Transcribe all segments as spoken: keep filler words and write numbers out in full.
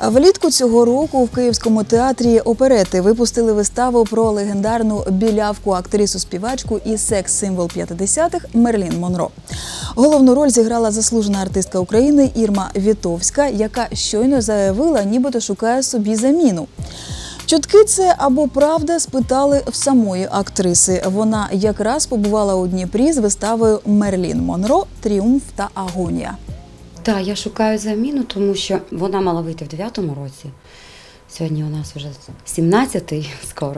Влітку цього року в Київському театрі оперети випустили виставу про легендарну білявку, актрису-співачку і секс-символ п'ятдесятих Мерлін Монро. Головну роль зіграла заслужена артистка України Ірма Вітовська, яка щойно заявила, нібито шукає собі заміну. Чутки це або правда, спитали в самої актриси. Вона якраз побувала у Дніпрі з виставою «Мерлін Монро. Тріумф та агонія». Так, я шукаю заміну, тому що вона мала вийти в дев'ятому році. Сьогодні у нас вже сімнадцятий скоро.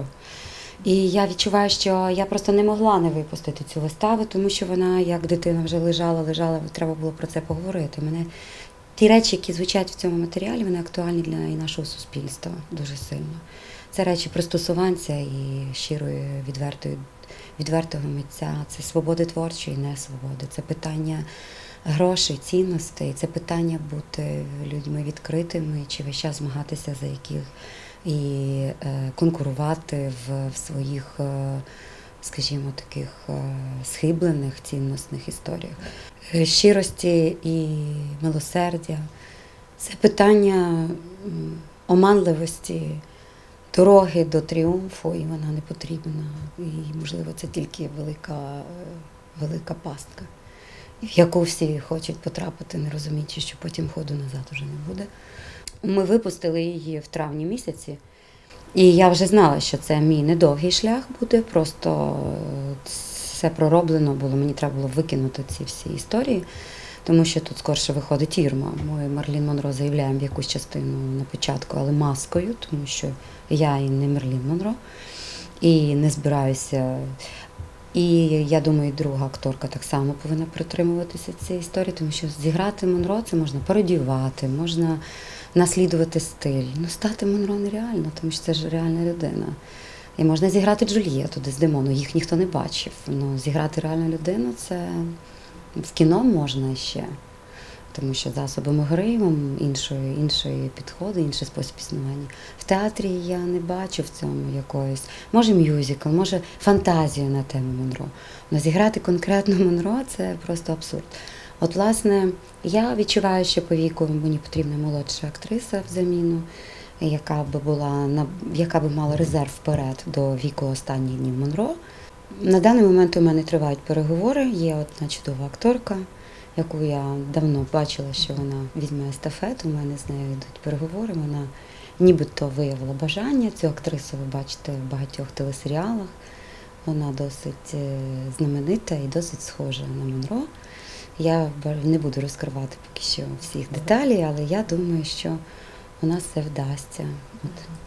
І я відчуваю, що я просто не могла не випустити цю виставу, тому що вона, як дитина, вже лежала, лежала, треба було про це поговорити. Мене ті речі, які звучать в цьому матеріалі, вони актуальні для і нашого суспільства дуже сильно. Це речі пристосуванця і щирої, відвертої, відвертого митця, це свободи творчої, не свободи, це питання грошей, цінностей, це питання бути людьми відкритими, чи весь час змагатися за яких і е, конкурувати в, в своїх, е, скажімо, таких е, схиблених цінностних історіях. Е, щирості і милосердя, це питання оманливості, дороги до тріумфу, і вона не потрібна. І, можливо, це тільки велика, велика пастка, в яку всі хочуть потрапити, не розуміючи, що потім ходу назад уже не буде. Ми випустили її в травні місяці, і я вже знала, що це мій недовгий шлях буде, просто все пророблено було, мені треба було викинути ці всі історії, тому що тут скорше виходить Ірма. Ми Мерлін Монро заявляємо в якусь частину на початку, але маскою, тому що я і не Мерлін Монро, і не збираюся. І я думаю, друга акторка так само повинна притримуватися цієї історії, тому що зіграти Монро – це можна пародіювати, можна наслідувати стиль. Ну, стати Монро нереально, тому що це ж реальна людина. І можна зіграти Джульєту Дездемону, їх ніхто не бачив. Ну, зіграти реальну людину – це в кіно можна ще, тому що засобами гри іншої, іншої підходи, інший спосіб існування. В театрі я не бачу в цьому якоїсь, може мюзикл, може фантазію на тему Монро. Але зіграти конкретно Монро – це просто абсурд. От, власне, я відчуваю, що по віку мені потрібна молодша актриса в заміну, яка би була, яка би мала резерв вперед до віку останніх днів Монро. На даний момент у мене тривають переговори, є одна чудова акторка, яку я давно бачила, що вона візьме естафету, у мене з нею йдуть переговори, вона нібито виявила бажання. Цю актрису ви бачите в багатьох телесеріалах, вона досить знаменита і досить схожа на Монро. Я не буду розкривати поки що всіх деталей, але я думаю, що у нас все вдасться. От.